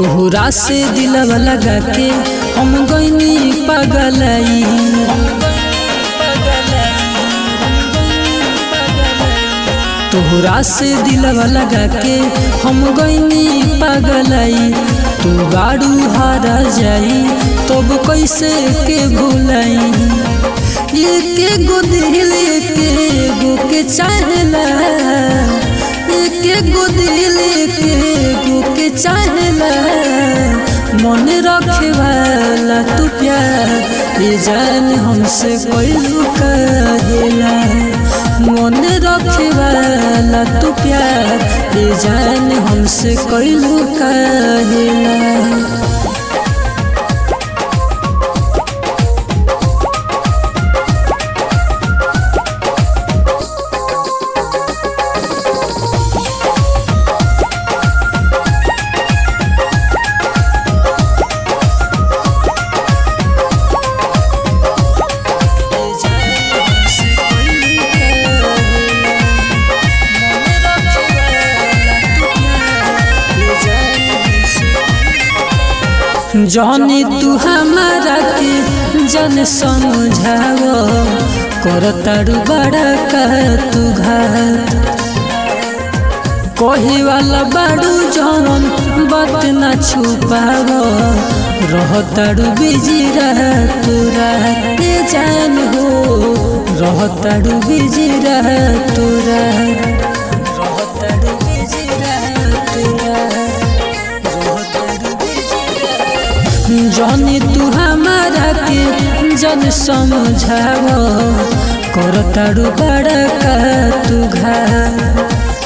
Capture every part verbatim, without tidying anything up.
तोहरा से दिलवा लगा के हम गईनी पगलाई। तोहरा से दिलवा लगा के हम गईनी पगलाई। तू गाड़ू हारा जाई तब कैसे के भूलाई। एक गो दिल एक गो के चाहला, एक गो दिल एक गो के चाहला। मन रखे वाला तू प्यार ये जान हमसे कोई कहेला। मन रखे वाला तू प्यार ये जान हमसे कोई कहेला। जानी तू हमारा के जन समझाओ करतारू बड़ा का तू घात। कहे वाला बाड़ू जवन बात न छुपाओ रहतारू बिजी तू रात जान हो। रहतारू बिजी तू रात जानी तू हमारा के जन समझाओ करतारू बड़ा का तू घात।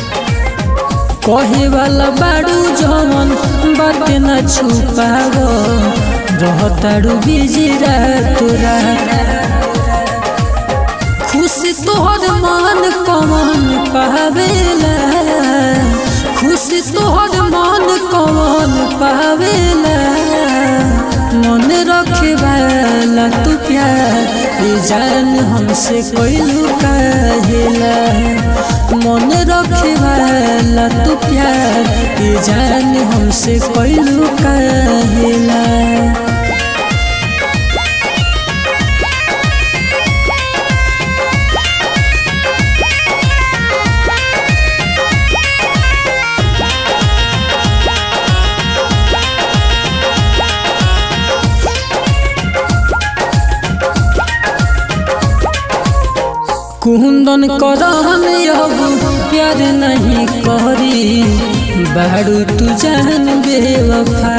कहे वाला बाड़ू जवन बात न छुपाओ रहतारू बिजी तू रात। खुशी तोहर मन कौन पावेला, खुशी तोहर मन कौन पावेला। मन रखे वाला तू प्यार ये जान हमसे कोई कहेला। मन रखे वाला तू प्यार ये जान हमसे कोई कहेला। कुंदन करम अब प्यार नहीं करी बाड़ू तू जान बेवफा।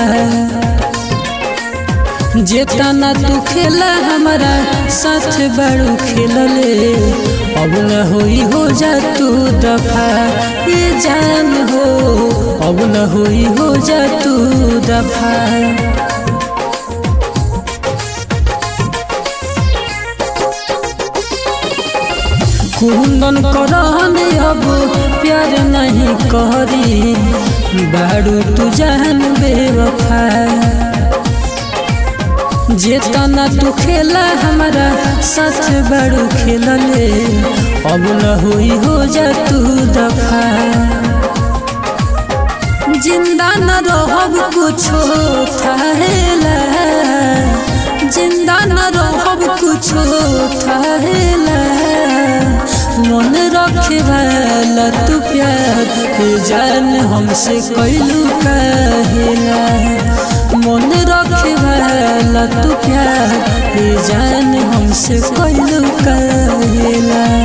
जेतना तू खेला हमारा साथ बाड़ू खेलले अब न होई हो जा तू दफा। ये जान हो अब न होई हो जा तू दफा। कुंदन करम अब प्यार नहीं करी बाड़ू तू जान बेवफा। जेतना तू खेला हमारा साथ बाड़ू खेलले अब न होई हो जा तू दफा। जिंदा न रहब कुछो थाहेला, जिंदा न रहब कुछो थाहेला। मन रखे वाला तू प्यार ये जान हमसे कोई कहेला। मन रखे वाला तू प्यार ये जान हमसे कोई कहेला।